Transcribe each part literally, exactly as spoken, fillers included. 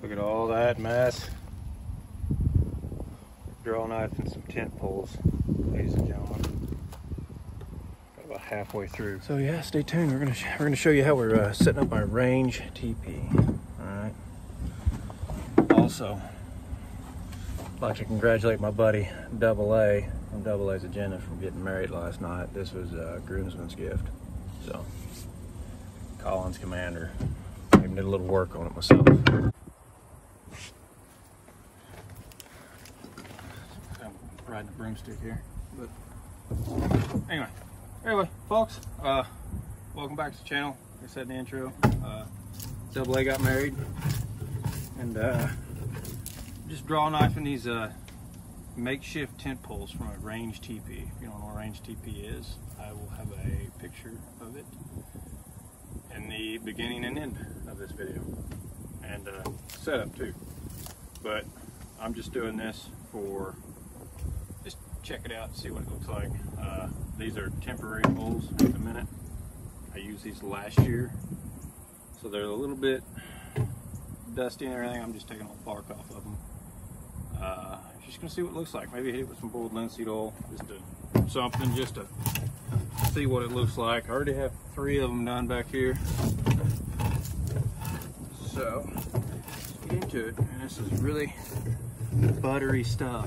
Look at all that mess. Draw knife and some tent poles, ladies and gentlemen. Got about halfway through. So yeah, stay tuned. We're gonna we're gonna show you how we're uh, setting up our range teepee. All right. Also, I'd like to congratulate my buddy Double A from Double A's Agenda for getting married last night. This was a groomsman's gift. So, Collins Commander. I even did a little work on it myself. Riding a broomstick here, but anyway, anyway, folks, uh, welcome back to the channel. Like I said in the intro, uh, Double A got married, and uh, just draw knifing these uh, makeshift tent poles from a range teepee. If you don't know what a range teepee is, I will have a picture of it in the beginning and end of this video, and uh, setup too. But I'm just doing this for just check it out, see what it looks like. Uh, these are temporary poles at the minute. I used these last year, so they're a little bit dusty and everything. I'm just taking all the bark off of them. Uh, just gonna see what it looks like. Maybe hit it with some boiled linseed oil, just to something, just to see what it looks like. I already have three of them done back here, so let's get into it. And this is really buttery stuff.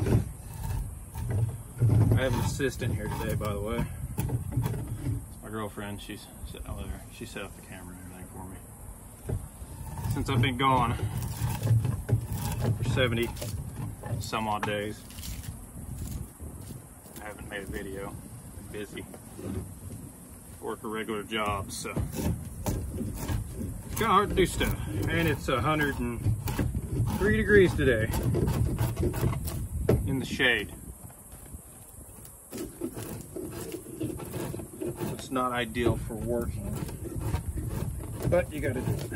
I have an assistant here today, by the way. It's my girlfriend. She's sitting over there. She set up the camera and everything for me. Since I've been gone for seventy some odd days, I haven't made a video. I'm busy. Work a regular job, so it's kind of hard to do stuff. And it's one hundred three degrees today in the shade. It's not ideal for working, but you gotta do it.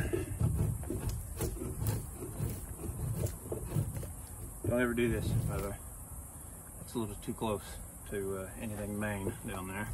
Don't ever do this, by the way. It's a little too close to uh, anything Maine down there.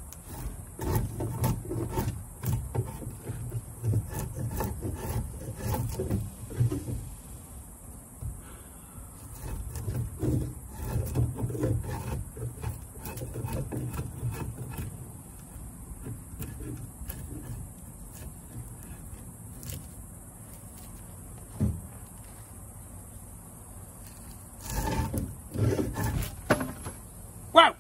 Wow!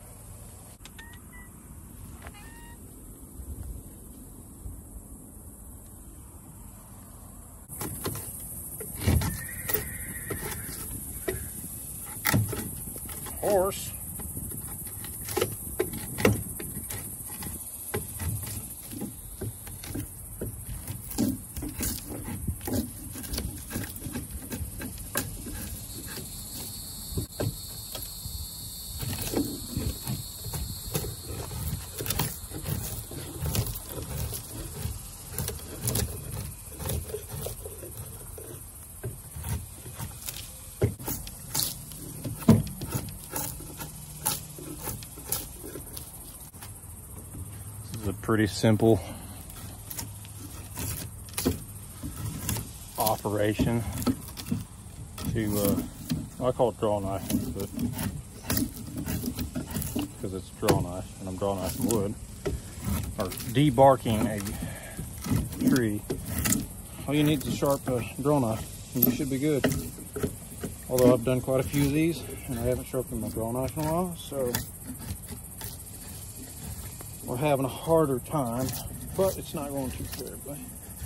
Horse. A pretty simple operation to uh, well, I call it draw knife, but because it's a draw knife and I'm draw knifing wood or debarking a tree. All you need is a sharp uh, draw knife and you should be good. Although I've done quite a few of these and I haven't sharpened my draw knife in a while, so we're having a harder time, but it's not going too terribly.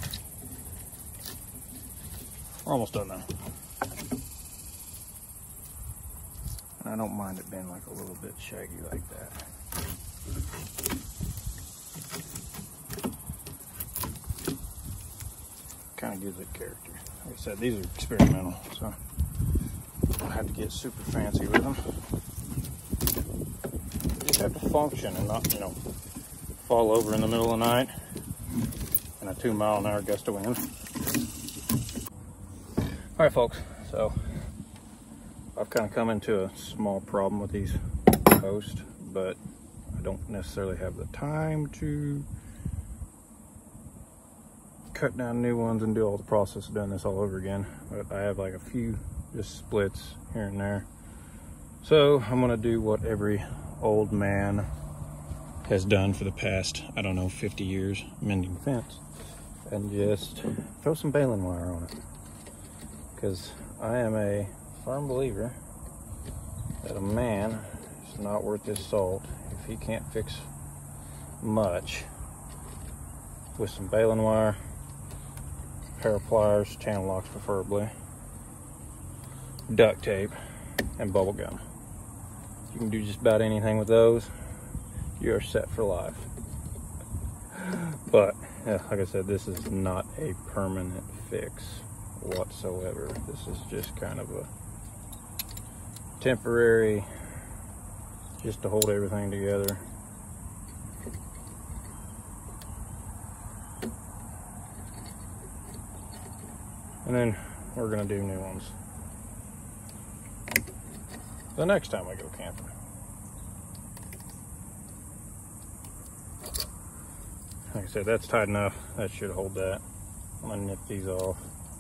We're almost done now. And I don't mind it being like a little bit shaggy like that. Kind of gives it character. Like I said, these are experimental, so I don't have to get super fancy with them. You just have to function and not, you know, fall over in the middle of the night in a two mile an hour gust of wind. All right, folks, so I've kind of come into a small problem with these posts, but I don't necessarily have the time to cut down new ones and do all the process of doing this all over again. But I have like a few just splits here and there. So I'm gonna do what every old man has done for the past, I don't know, fifty years, mending fence, and just throw some baling wire on it. Because I am a firm believer that a man is not worth his salt if he can't fix much with some baling wire, pair of pliers, channel locks preferably, duct tape, and bubble gum. You can do just about anything with those. You are set for life. But yeah, like I said, this is not a permanent fix whatsoever. This is just kind of a temporary, just to hold everything together. And then we're gonna do new ones the next time I go camping. Like I said, that's tight enough. That should hold that. I'm gonna nip these off.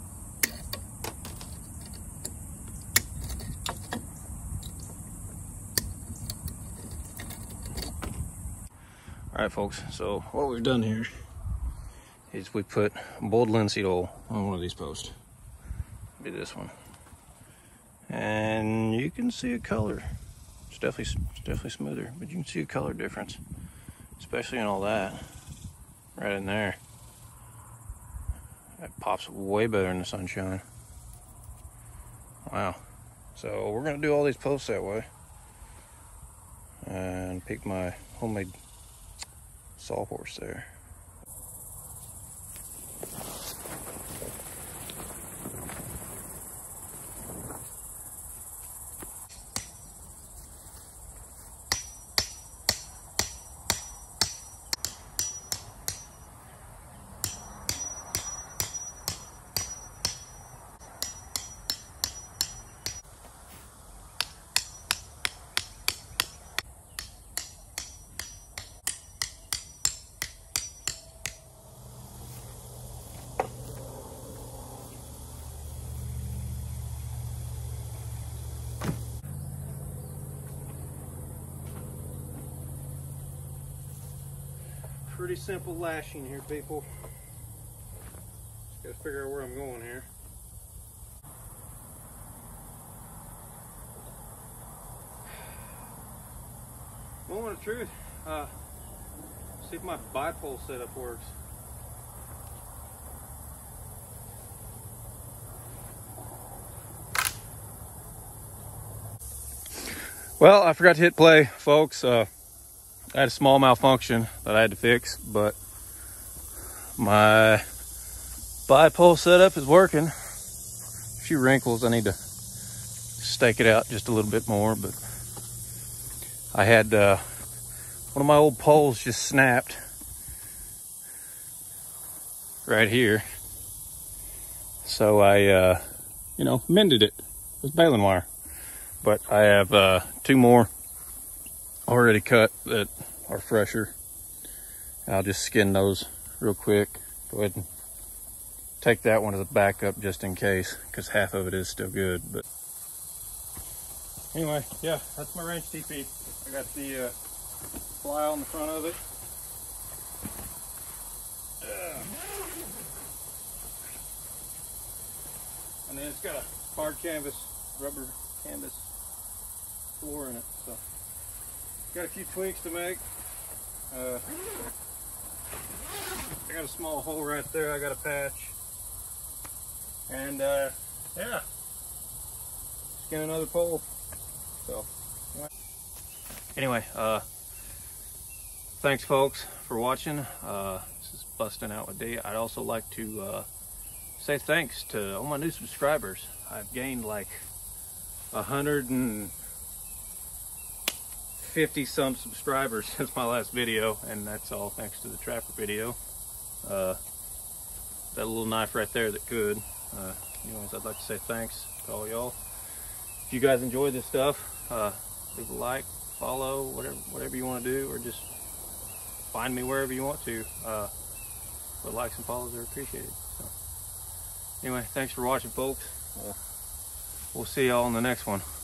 All right, folks, so what we've done here is we put boiled linseed oil on one of these posts. Be this one. And you can see a color. It's definitely, it's definitely smoother, but you can see a color difference, especially in all that. Right in there. That pops way better in the sunshine. Wow. So we're gonna do all these posts that way. And pick my homemade sawhorse there. Pretty simple lashing here, people. Just gotta figure out where I'm going here. Moment of truth. Uh, see if my bipole setup works. Well, I forgot to hit play, folks. Uh, I had a small malfunction that I had to fix, but my bipole setup is working. A few wrinkles, I need to stake it out just a little bit more, but I had uh, one of my old poles just snapped right here. So I, uh, you know, mended it with baling wire. But I have uh, two more already cut that are fresher. I'll just skin those real quick. Go ahead and take that one as a backup just in case, because half of it is still good. But anyway, yeah, that's my ranch teepee. I got the uh, fly on the front of it. Uh, and then it's got a hard canvas, rubber canvas floor in it. So got a few tweaks to make. Uh, I got a small hole right there. I got a patch. And uh, yeah, skin another pole. So anyway, uh, thanks folks for watching. Uh, this is Bustin' Out with D. I'd also like to uh, say thanks to all my new subscribers. I've gained like a hundred and fifty some subscribers since my last video, and that's all thanks to the trapper video. Uh, that little knife right there that could. Uh, anyways, I'd like to say thanks to all y'all. If you guys enjoy this stuff, uh, leave a like, follow, whatever whatever you want to do, or just find me wherever you want to. Uh, but likes and follows are appreciated. So anyway, thanks for watching, folks. Uh, we'll see y'all in the next one.